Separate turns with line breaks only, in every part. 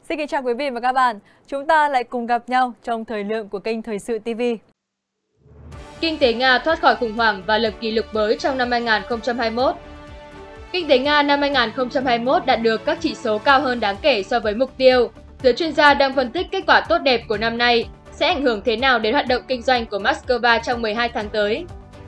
Xin kính chào quý vị và các bạn. Chúng ta lại cùng gặp nhau trong thời lượng của kênh Thời sự TV.
Kinh tế Nga thoát khỏi khủng hoảng và lập kỷ lục mới trong năm 2021. Kinh tế Nga năm 2021 đạt được các chỉ số cao hơn đáng kể so với mục tiêu. Giới chuyên gia đang phân tích kết quả tốt đẹp của năm nay sẽ ảnh hưởng thế nào đến hoạt động kinh doanh của Moscow trong 12 tháng tới.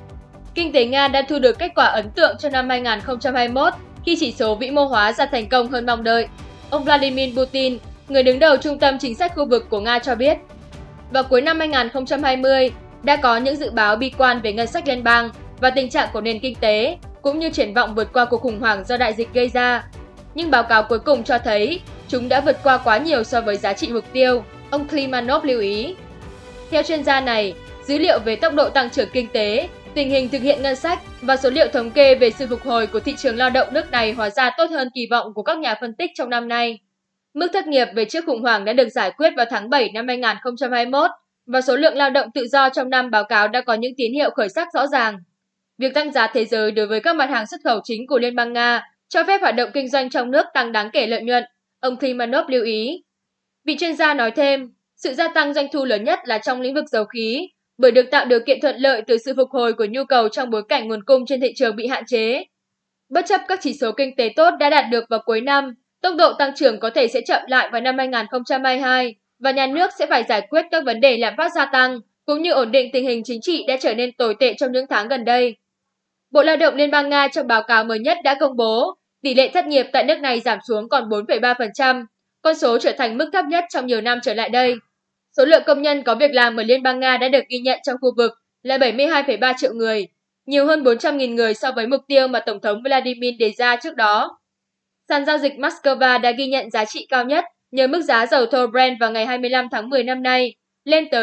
Kinh tế Nga đã thu được kết quả ấn tượng trong năm 2021 khi chỉ số vĩ mô hóa ra thành công hơn mong đợi. Ông Vladimir Putin, người đứng đầu Trung tâm Chính sách khu vực của Nga cho biết, vào cuối năm 2020 đã có những dự báo bi quan về ngân sách liên bang và tình trạng của nền kinh tế, cũng như triển vọng vượt qua cuộc khủng hoảng do đại dịch gây ra. Nhưng báo cáo cuối cùng cho thấy chúng đã vượt qua quá nhiều so với giá trị mục tiêu, ông Klimanov lưu ý. Theo chuyên gia này, dữ liệu về tốc độ tăng trưởng kinh tế, tình hình thực hiện ngân sách và số liệu thống kê về sự phục hồi của thị trường lao động nước này hóa ra tốt hơn kỳ vọng của các nhà phân tích trong năm nay. Mức thất nghiệp về trước khủng hoảng đã được giải quyết vào tháng 7 năm 2021 và số lượng lao động tự do trong năm báo cáo đã có những tín hiệu khởi sắc rõ ràng. Việc tăng giá thế giới đối với các mặt hàng xuất khẩu chính của Liên bang Nga cho phép hoạt động kinh doanh trong nước tăng đáng kể lợi nhuận, ông Klimanov lưu ý. Vị chuyên gia nói thêm, sự gia tăng doanh thu lớn nhất là trong lĩnh vực dầu khí, bởi được tạo điều kiện thuận lợi từ sự phục hồi của nhu cầu trong bối cảnh nguồn cung trên thị trường bị hạn chế. Bất chấp các chỉ số kinh tế tốt đã đạt được vào cuối năm, tốc độ tăng trưởng có thể sẽ chậm lại vào năm 2022 và nhà nước sẽ phải giải quyết các vấn đề lạm phát gia tăng, cũng như ổn định tình hình chính trị đã trở nên tồi tệ trong những tháng gần đây. Bộ Lao động Liên bang Nga trong báo cáo mới nhất đã công bố, tỷ lệ thất nghiệp tại nước này giảm xuống còn 4,3%, con số trở thành mức thấp nhất trong nhiều năm trở lại đây. Số lượng công nhân có việc làm ở Liên bang Nga đã được ghi nhận trong khu vực là 72,3 triệu người, nhiều hơn 400.000 người so với mục tiêu mà Tổng thống Vladimir đề ra trước đó. Sàn giao dịch Moscow đã ghi nhận giá trị cao nhất nhờ mức giá dầu thô Brent vào ngày 25 tháng 10 năm nay lên tới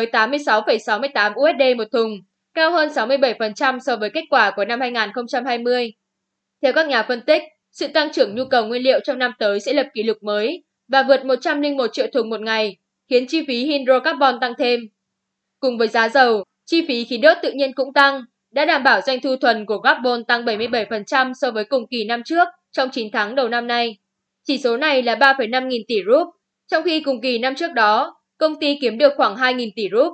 86,68 USD một thùng, cao hơn 67% so với kết quả của năm 2020. Theo các nhà phân tích, sự tăng trưởng nhu cầu nguyên liệu trong năm tới sẽ lập kỷ lục mới và vượt 101 triệu thùng một ngày, khiến chi phí hydrocarbon tăng thêm. Cùng với giá dầu, chi phí khí đốt tự nhiên cũng tăng, đã đảm bảo doanh thu thuần của Gazprom tăng 77% so với cùng kỳ năm trước trong 9 tháng đầu năm nay. Chỉ số này là 3,5 nghìn tỷ rúp, trong khi cùng kỳ năm trước đó, công ty kiếm được khoảng 2.000 tỷ rúp.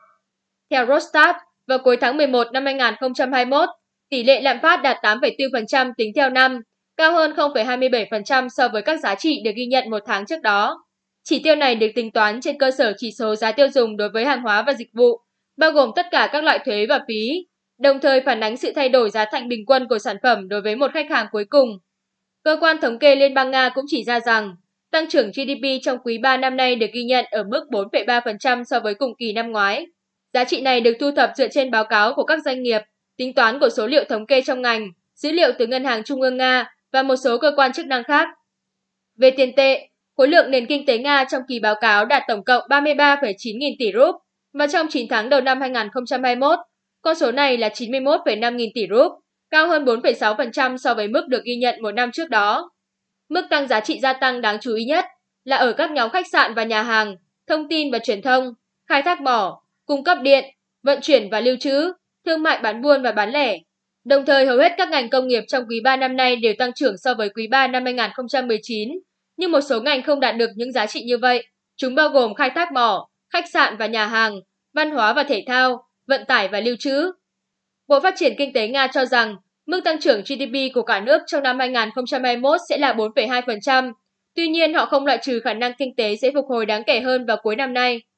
Theo Rosstat, vào cuối tháng 11 năm 2021, tỷ lệ lạm phát đạt 8,4% tính theo năm, cao hơn 0,27% so với các giá trị được ghi nhận một tháng trước đó. Chỉ tiêu này được tính toán trên cơ sở chỉ số giá tiêu dùng đối với hàng hóa và dịch vụ, bao gồm tất cả các loại thuế và phí, đồng thời phản ánh sự thay đổi giá thành bình quân của sản phẩm đối với một khách hàng cuối cùng. Cơ quan thống kê Liên bang Nga cũng chỉ ra rằng, tăng trưởng GDP trong quý 3 năm nay được ghi nhận ở mức 4,3% so với cùng kỳ năm ngoái. Giá trị này được thu thập dựa trên báo cáo của các doanh nghiệp, tính toán của số liệu thống kê trong ngành, dữ liệu từ Ngân hàng Trung ương Nga và một số cơ quan chức năng khác. Về tiền tệ, khối lượng nền kinh tế Nga trong kỳ báo cáo đạt tổng cộng 33,9 nghìn tỷ rúp, và trong 9 tháng đầu năm 2021, con số này là 91,5 nghìn tỷ rúp, cao hơn 4,6% so với mức được ghi nhận một năm trước đó. Mức tăng giá trị gia tăng đáng chú ý nhất là ở các nhóm khách sạn và nhà hàng, thông tin và truyền thông, khai thác mỏ, cung cấp điện, vận chuyển và lưu trữ, thương mại bán buôn và bán lẻ. Đồng thời hầu hết các ngành công nghiệp trong quý 3 năm nay đều tăng trưởng so với quý 3 năm 2019, nhưng một số ngành không đạt được những giá trị như vậy. Chúng bao gồm khai thác mỏ, khách sạn và nhà hàng, văn hóa và thể thao, vận tải và lưu trữ. Bộ Phát triển Kinh tế Nga cho rằng mức tăng trưởng GDP của cả nước trong năm 2021 sẽ là 4,2%. Tuy nhiên, họ không loại trừ khả năng kinh tế sẽ phục hồi đáng kể hơn vào cuối năm nay.